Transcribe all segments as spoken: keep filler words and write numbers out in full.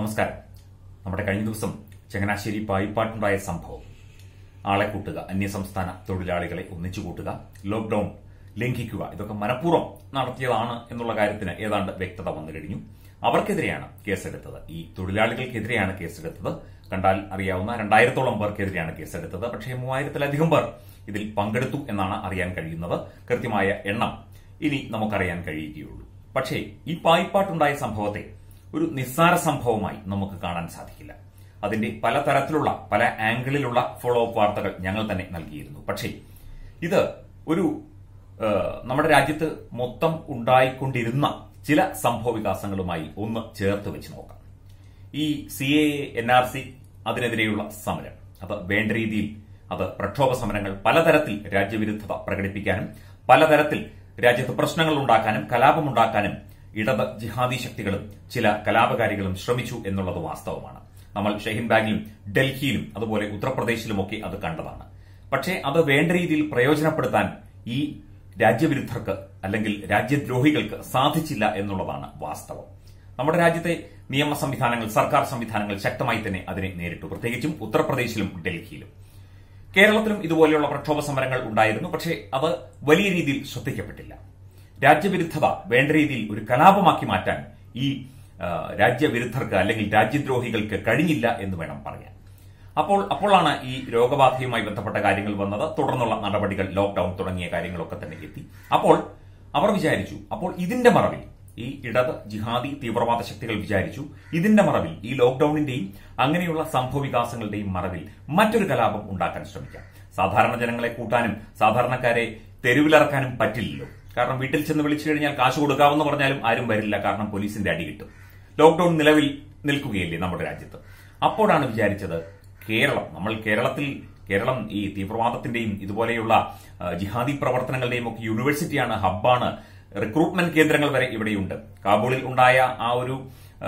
നമസ്കാരം. നമ്മുടെ കഴിഞ്ഞ ദിവസം ചങ്ങനാശ്ശേരി പായിപ്പാട്ടുണ്ടായ സംഭവം, ആളെ കൂട്ടുക, അന്യസംസ്ഥാന തൊഴിലാളികളെ ഒന്നിച്ചു കൂട്ടുക, ലോക്ഡൌൺ ലംഘിക്കുക, ഇതൊക്കെ മനഃപൂർവ്വം നടത്തിയതാണ് എന്നുള്ള കാര്യത്തിന് ഏതാണ്ട് വ്യക്തത വന്നു കഴിഞ്ഞു. അവർക്കെതിരെയാണ് കേസെടുത്തത്. ഈ തൊഴിലാളികൾക്കെതിരെയാണ് കേസെടുത്തത്. കണ്ടാൽ അറിയാവുന്ന രണ്ടായിരത്തോളം പേർക്കെതിരെയാണ് കേസെടുത്തത്. പക്ഷേ മൂവായിരത്തിലധികം പേർ ഇതിൽ പങ്കെടുത്തു എന്നാണ് അറിയാൻ കഴിയുന്നത്. കൃത്യമായ എണ്ണം ഇനി നമുക്കറിയാൻ കഴിയുകയുള്ളൂ. പക്ഷേ ഈ പായിപ്പാട്ടുണ്ടായ സംഭവത്തെ ഒരു നിസ്സാര സംഭവമായി നമുക്ക് കാണാൻ സാധിക്കില്ല. അതിന്റെ പലതരത്തിലുള്ള പല ആംഗിളിലുള്ള ഫോളോ അപ്പ് വാർത്തകൾ ഞങ്ങൾ തന്നെ നൽകിയിരുന്നു. പക്ഷേ ഇത് ഒരു നമ്മുടെ രാജ്യത്ത് മൊത്തം ഉണ്ടായിക്കൊണ്ടിരുന്ന ചില സംഭവ വികാസങ്ങളുമായി ഒന്ന് ചേർത്ത് വെച്ച് നോക്കാം. ഈ C A N R C അതിനെതിരെയുള്ള സമരം, അത് വേണ്ട രീതിയിൽ അത് പ്രക്ഷോഭ സമരങ്ങൾ, പലതരത്തിൽ രാജ്യവിരുദ്ധത പ്രകടിപ്പിക്കാനും പലതരത്തിൽ രാജ്യത്ത് പ്രശ്നങ്ങൾ ഉണ്ടാക്കാനും കലാപമുണ്ടാക്കാനും ഇടത് ജിഹാദി ശക്തികളും ചില കലാപകാരികളും ശ്രമിച്ചു എന്നുള്ളത് വാസ്തവമാണ്. നമ്മൾ ഷഹീൻബാഗിലും ഡൽഹിയിലും അതുപോലെ ഉത്തർപ്രദേശിലുമൊക്കെ അത് കണ്ടതാണ്. പക്ഷേ അത് വേണ്ട രീതിയിൽ പ്രയോജനപ്പെടുത്താൻ ഈ രാജ്യവിരുദ്ധർക്ക് അല്ലെങ്കിൽ രാജ്യദ്രോഹികൾക്ക് സാധിച്ചില്ല എന്നുള്ളതാണ് വാസ്തവം. നമ്മുടെ രാജ്യത്തെ നിയമ സംവിധാനങ്ങൾ, സർക്കാർ സംവിധാനങ്ങൾ ശക്തമായി തന്നെ അതിനെ നേരിട്ടു. പ്രത്യേകിച്ചും ഉത്തർപ്രദേശിലും ഡൽഹിയിലും. കേരളത്തിലും ഇതുപോലെയുള്ള പ്രക്ഷോഭ സമരങ്ങൾ ഉണ്ടായിരുന്നു. പക്ഷേ അത് വലിയ രീതിയിൽ ശ്രദ്ധിക്കപ്പെട്ടില്ല. രാജ്യവിരുദ്ധത വേണ്ട രീതിയിൽ ഒരു കലാപമാക്കി മാറ്റാൻ ഈ രാജ്യവിരുദ്ധർക്ക് അല്ലെങ്കിൽ രാജ്യദ്രോഹികൾക്ക് കഴിഞ്ഞില്ല എന്ന് വേണം പറയാൻ. അപ്പോൾ അപ്പോഴാണ് ഈ രോഗബാധയുമായി ബന്ധപ്പെട്ട കാര്യങ്ങൾ വന്നത്. തുടർന്നുള്ള നടപടികൾ, ലോക്ഡൌൺ തുടങ്ങിയ കാര്യങ്ങളൊക്കെ തന്നെ എത്തി. അപ്പോൾ അവർ വിചാരിച്ചു, അപ്പോൾ ഇതിന്റെ മറവിൽ ഈ ഇടത് ജിഹാദി തീവ്രവാദ ശക്തികൾ വിചാരിച്ചു, ഇതിന്റെ മറവിൽ ഈ ലോക്ഡൌണിന്റെയും അങ്ങനെയുള്ള സംഭവ വികാസങ്ങളുടെയും മറവിൽ മറ്റൊരു കലാപം ഉണ്ടാക്കാൻ ശ്രമിക്കാം. സാധാരണ ജനങ്ങളെ കൂട്ടാനും സാധാരണക്കാരെ തെരുവിലിറക്കാനും പറ്റില്ലല്ലോ. കാരണം വീട്ടിൽ ചെന്ന് വിളിച്ചു കഴിഞ്ഞാൽ കാശ് കൊടുക്കാമെന്ന് പറഞ്ഞാലും ആരും വരില്ല. കാരണം പോലീസിന്റെ അടി കിട്ടും. ലോക്ഡൌൺ നിലവിൽ നിൽക്കുകയല്ലേ നമ്മുടെ രാജ്യത്ത്. അപ്പോഴാണ് വിചാരിച്ചത്, കേരളം, നമ്മൾ കേരളത്തിൽ കേരളം ഈ തീവ്രവാദത്തിന്റെയും ഇതുപോലെയുള്ള ജിഹാദി പ്രവർത്തനങ്ങളുടെയും ഒക്കെ യൂണിവേഴ്സിറ്റിയാണ്, ഹബ്ബാണ്, റിക്രൂട്ട്മെന്റ് കേന്ദ്രങ്ങൾ വരെ ഇവിടെയുണ്ട്. കാബൂളിൽ ഉണ്ടായ ആ ഒരു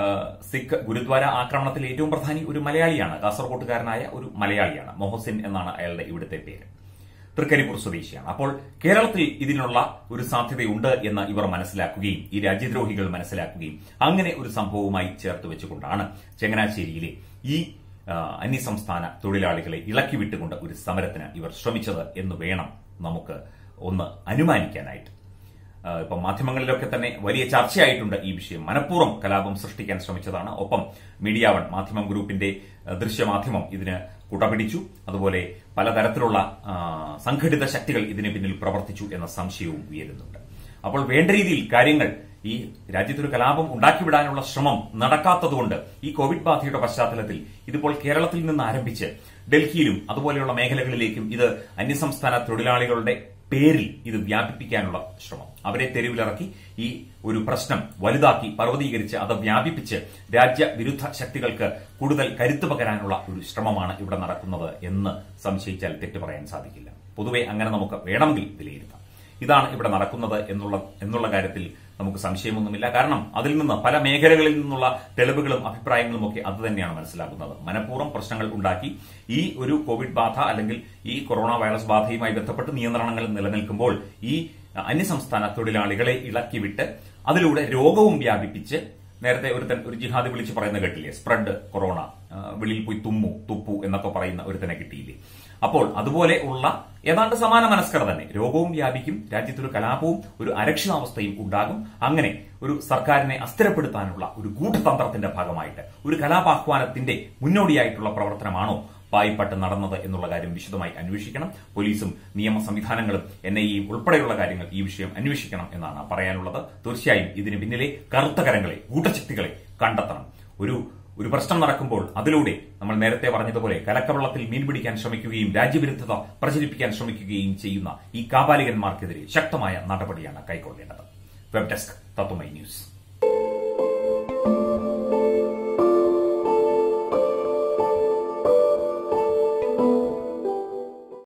സിഖ് ഗുരുദ്വാര ആക്രമണത്തിൽ ഏറ്റവും പ്രധാനി ഒരു മലയാളിയാണ്, കാസർകോട്ടുകാരനായ ഒരു മലയാളിയാണ്. മൊഹസിൻ എന്നാണ് അയാളുടെ ഇവിടുത്തെ പേര്. തൃക്കരിപ്പൂർ സ്വദേശിയാണ്. അപ്പോൾ കേരളത്തിൽ ഇതിനുള്ള ഒരു സാധ്യതയുണ്ട് എന്ന് ഇവർ മനസ്സിലാക്കുകയും ഈ രാജ്യദ്രോഹികൾ മനസ്സിലാക്കുകയും അങ്ങനെ ഒരു സംഭവവുമായി ചേർത്ത് വെച്ചുകൊണ്ടാണ് ചങ്ങനാശ്ശേരിയിലെ ഈ അന്യസംസ്ഥാന തൊഴിലാളികളെ ഇളക്കി വിട്ടുകൊണ്ട് ഒരു സമരത്തിന് ഇവർ ശ്രമിച്ചത് എന്ന് വേണം നമുക്ക് ഒന്ന് അനുമാനിക്കാനായിട്ട്. ഇപ്പൊ മാധ്യമങ്ങളിലൊക്കെ തന്നെ വലിയ ചർച്ചയായിട്ടുണ്ട് ഈ വിഷയം. മനഃപൂർവ്വം കലാപം സൃഷ്ടിക്കാൻ ശ്രമിച്ചതാണ്. ഒപ്പം മീഡിയ വൺ മാധ്യമം ഗ്രൂപ്പിന്റെ ദൃശ്യമാധ്യമം ഇതിന് കുടപിടിച്ചു. അതുപോലെ പലതരത്തിലുള്ള സംഘടിത ശക്തികൾ ഇതിന് പിന്നിൽ പ്രവർത്തിച്ചു എന്ന സംശയവും ഉയരുന്നുണ്ട്. അപ്പോൾ വേണ്ട രീതിയിൽ കാര്യങ്ങൾ, ഈ രാജ്യത്തൊരു കലാപം ഉണ്ടാക്കിവിടാനുള്ള ശ്രമം നടക്കാത്തതുകൊണ്ട് ഈ കോവിഡ് ബാധയുടെ പശ്ചാത്തലത്തിൽ ഇതിപ്പോൾ കേരളത്തിൽ നിന്ന് ആരംഭിച്ച് ഡൽഹിയിലും അതുപോലെയുള്ള മേഖലകളിലേക്കും ഇത് അന്യസംസ്ഥാന തൊഴിലാളികളുടെ പേരിൽ ഇത് വ്യാപിപ്പിക്കാനുള്ള ശ്രമം, അവരെ തെരുവിലിറക്കി ഈ ഒരു പ്രശ്നം വലുതാക്കി പർവ്വതീകരിച്ച് അത് വ്യാപിപ്പിച്ച് രാജ്യവിരുദ്ധ ശക്തികൾക്ക് കൂടുതൽ കരുത്തു പകരാനുള്ള ഒരു ശ്രമമാണ് ഇവിടെ നടക്കുന്നത് എന്ന് സംശയിച്ചാൽ തെറ്റു പറയാൻ സാധിക്കില്ല. പൊതുവെ അങ്ങനെ നമുക്ക് വേണമെങ്കിൽ വിലയിരുത്താം. ഇതാണ് ഇവിടെ നടക്കുന്നത് എന്നുള്ള എന്നുള്ള കാര്യത്തിൽ നമുക്ക് സംശയമൊന്നുമില്ല. കാരണം അതിൽ നിന്ന് പല മേഖലകളിൽ നിന്നുള്ള തെളിവുകളും അഭിപ്രായങ്ങളും ഒക്കെ അത് തന്നെയാണ് മനസ്സിലാക്കുന്നത്. മനഃപൂർവ്വം പ്രശ്നങ്ങൾ ഉണ്ടാക്കി ഈ ഒരു കോവിഡ് ബാധ അല്ലെങ്കിൽ ഈ കൊറോണ വൈറസ് ബാധയുമായി ബന്ധപ്പെട്ട് നിയന്ത്രണങ്ങൾ നിലനിൽക്കുമ്പോൾ ഈ അന്യസംസ്ഥാന തൊഴിലാളികളെ ഇളക്കിവിട്ട് അതിലൂടെ രോഗവും വ്യാപിപ്പിച്ച്, നേരത്തെ ഒരുത്തൻ ഒരു ജിഹാദി വിളിച്ച് പറയുന്ന കേട്ടില്ലേ, സ്പ്രെഡ് കൊറോണ, വെളിയിൽ പോയി തുമ്മു തുപ്പു എന്നൊക്കെ പറയുന്ന ഒരുത്തനെ കിട്ടിയില്ലേ. അപ്പോൾ അതുപോലെ ഉള്ള ഏതാണ്ട് സമാന മനസ്കർ തന്നെ, രോഗവും വ്യാപിക്കും, രാജ്യത്തൊരു കലാപവും ഒരു അരക്ഷിതാവസ്ഥയും ഉണ്ടാകും. അങ്ങനെ ഒരു സർക്കാരിനെ അസ്ഥിരപ്പെടുത്താനുള്ള ഒരു ഗൂഢതന്ത്രത്തിന്റെ ഭാഗമായിട്ട് ഒരു കലാപാഹ്വാനത്തിന്റെ മുന്നോടിയായിട്ടുള്ള പ്രവർത്തനമാണോ പായിപ്പാട്ട് നടന്നത് എന്നുള്ള കാര്യം വിശദമായി അന്വേഷിക്കണം. പോലീസും നിയമ സംവിധാനങ്ങളും എൻ ഐ എയും ഉൾപ്പെടെയുള്ള കാര്യങ്ങൾ ഈ വിഷയം അന്വേഷിക്കണം എന്നാണ് പറയാനുള്ളത്. തീർച്ചയായും ഇതിന് പിന്നിലെ കറുത്ത കരങ്ങളെ, ഗൂഢശക്തികളെ കണ്ടെത്തണം. ഒരു ഒരു പ്രശ്നം നടക്കുമ്പോൾ അതിലൂടെ നമ്മൾ നേരത്തെ പറഞ്ഞതുപോലെ കലക്കവെള്ളത്തിൽ മീൻ പിടിക്കാൻ ശ്രമിക്കുകയും രാജ്യവിരുദ്ധത പ്രചരിപ്പിക്കാൻ ശ്രമിക്കുകയും ചെയ്യുന്ന ഈ കാപാലികന്മാർക്കെതിരെ ശക്തമായ നടപടിയാണ് കൈക്കൊള്ളേണ്ടത്. Web desk Tatwamayi news.